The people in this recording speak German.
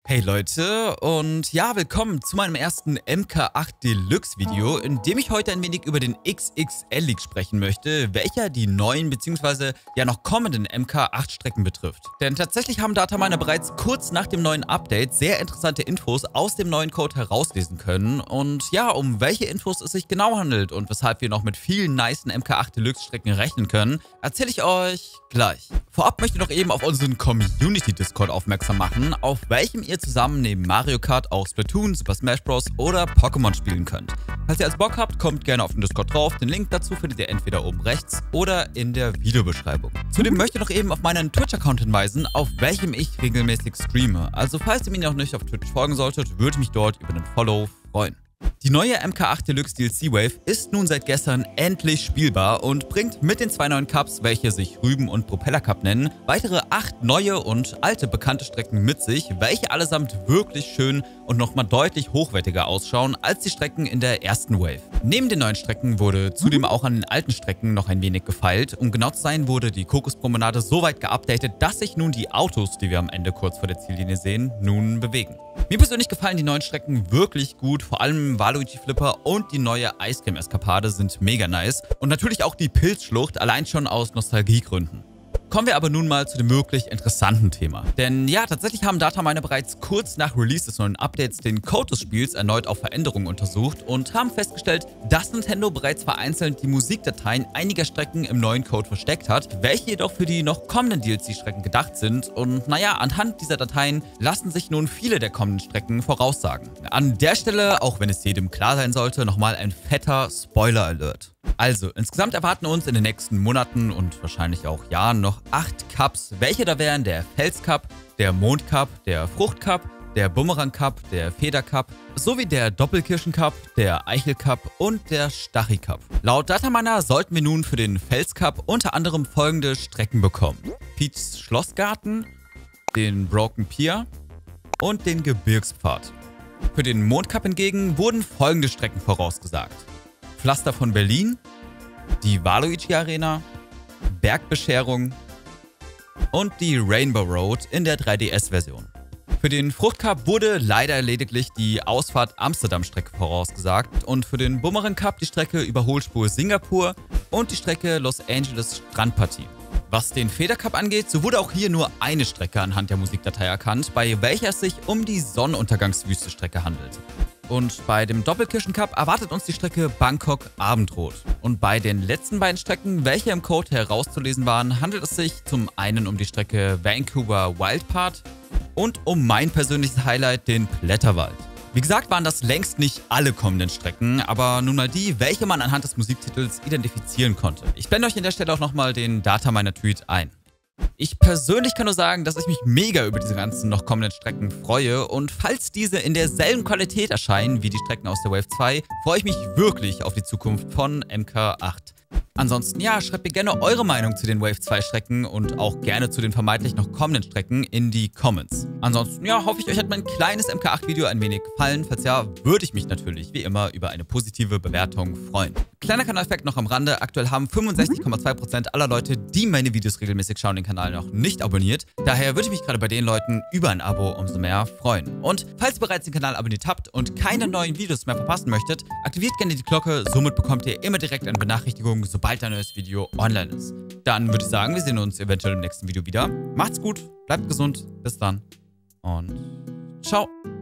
Hey Leute und ja, willkommen zu meinem ersten MK8 Deluxe Video, in dem ich heute ein wenig über den XXL League sprechen möchte, welcher die neuen bzw. ja noch kommenden MK8 Strecken betrifft. Denn tatsächlich haben Dataminer bereits kurz nach dem neuen Update sehr interessante Infos aus dem neuen Code herauslesen können und ja, um welche Infos es sich genau handelt und weshalb wir noch mit vielen nicen MK8 Deluxe Strecken rechnen können, erzähle ich euch gleich. Vorab möchte ich noch eben auf unseren Community Discord aufmerksam machen, auf welchem ihr zusammen neben Mario Kart auch Splatoon, Super Smash Bros. Oder Pokémon spielen könnt. Falls ihr als Bock habt, kommt gerne auf den Discord drauf. Den Link dazu findet ihr entweder oben rechts oder in der Videobeschreibung. Zudem möchte ich noch eben auf meinen Twitch-Account hinweisen, auf welchem ich regelmäßig streame. Also falls ihr mir noch nicht auf Twitch folgen solltet, würde ich mich dort über einen Follow freuen. Die neue MK8 Deluxe DLC Wave ist nun seit gestern endlich spielbar und bringt mit den zwei neuen Cups, welche sich Rüben- und Propeller Cup nennen, weitere 8 neue und alte bekannte Strecken mit sich, welche allesamt wirklich schön und nochmal deutlich hochwertiger ausschauen als die Strecken in der ersten Wave. Neben den neuen Strecken wurde zudem auch an den alten Strecken noch ein wenig gefeilt. Um genau zu sein, wurde die Kokospromenade so weit geupdatet, dass sich nun die Autos, die wir am Ende kurz vor der Ziellinie sehen, nun bewegen. Mir persönlich gefallen die neuen Strecken wirklich gut, vor allem Waluigi Flipper und die neue Ice Cream Eskapade sind mega nice und natürlich auch die Pilzschlucht, allein schon aus Nostalgiegründen. Kommen wir aber nun mal zu dem wirklich interessanten Thema. Denn ja, tatsächlich haben Dataminer bereits kurz nach Release des neuen Updates den Code des Spiels erneut auf Veränderungen untersucht und haben festgestellt, dass Nintendo bereits vereinzelt die Musikdateien einiger Strecken im neuen Code versteckt hat, welche jedoch für die noch kommenden DLC-Strecken gedacht sind. Und naja, anhand dieser Dateien lassen sich nun viele der kommenden Strecken voraussagen. An der Stelle, auch wenn es jedem klar sein sollte, nochmal ein fetter Spoiler-Alert. Also, insgesamt erwarten uns in den nächsten Monaten und wahrscheinlich auch Jahren noch 8 Cups, welche da wären der Fels Cup, der Mond Cup, der Frucht Cup, der Bumerang Cup, der Feder Cup, sowie der Doppelkirschen Cup, der Eichel Cup und der Stachy Cup. Laut Dataminer sollten wir nun für den Fels Cup unter anderem folgende Strecken bekommen: Peach's Schlossgarten, den Broken Pier und den Gebirgspfad. Für den Mond Cup hingegen wurden folgende Strecken vorausgesagt: Pflaster von Berlin, die Waluigi Arena, Bergbescherung und die Rainbow Road in der 3DS-Version. Für den Fruchtcup wurde leider lediglich die Ausfahrt Amsterdam-Strecke vorausgesagt und für den Bumerang Cup die Strecke Überholspur Singapur und die Strecke Los Angeles Strandpartie. Was den Feder Cup angeht, so wurde auch hier nur eine Strecke anhand der Musikdatei erkannt, bei welcher es sich um die Sonnenuntergangswüste-Strecke handelt. Und bei dem Doppelkirschen Cup erwartet uns die Strecke Bangkok Abendrot. Und bei den letzten beiden Strecken, welche im Code herauszulesen waren, handelt es sich zum einen um die Strecke Vancouver Wildpart und um mein persönliches Highlight, den Blätterwald. Wie gesagt, waren das längst nicht alle kommenden Strecken, aber nun mal die, welche man anhand des Musiktitels identifizieren konnte. Ich blende euch an der Stelle auch nochmal den Dataminer-Tweet ein. Ich persönlich kann nur sagen, dass ich mich mega über diese ganzen noch kommenden Strecken freue und falls diese in derselben Qualität erscheinen wie die Strecken aus der Wave 2, freue ich mich wirklich auf die Zukunft von MK8. Ansonsten ja, schreibt mir gerne eure Meinung zu den Wave 2 Strecken und auch gerne zu den vermeintlich noch kommenden Strecken in die Comments. Ansonsten ja, hoffe ich, euch hat mein kleines MK8 Video ein wenig gefallen. Falls ja, würde ich mich natürlich wie immer über eine positive Bewertung freuen. Kleiner Kanaleffekt noch am Rande: Aktuell haben 65,2% aller Leute, die meine Videos regelmäßig schauen, den Kanal noch nicht abonniert. Daher würde ich mich gerade bei den Leuten über ein Abo umso mehr freuen. Und falls ihr bereits den Kanal abonniert habt und keine neuen Videos mehr verpassen möchtet, aktiviert gerne die Glocke, somit bekommt ihr immer direkt eine Benachrichtigung, sobald ein neues Video online ist. Dann würde ich sagen, wir sehen uns eventuell im nächsten Video wieder. Macht's gut, bleibt gesund, bis dann und ciao.